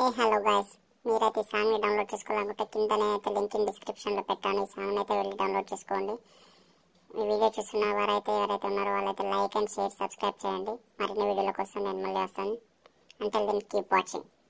Hey hello guys, మీరైతే ఈ సాంగ్ని డౌన్లోడ్ చేసుకోవాలనుకుంటే కిందనే అయితే లింక్ ఇన్ డిస్క్రిప్షన్లో పెట్టాను. ఈ సాంగ్ని అయితే వెళ్ళి డౌన్లోడ్ చేసుకోండి. ఈ వీడియో చూస్తున్న ఎవరైతే ఉన్నారో వాళ్ళైతే లైక్ అండ్ షేర్ సబ్స్క్రైబ్ చేయండి. మరిన్ని వీడియోల కోసం నేను మళ్ళీ వస్తాను. Until then keep watching.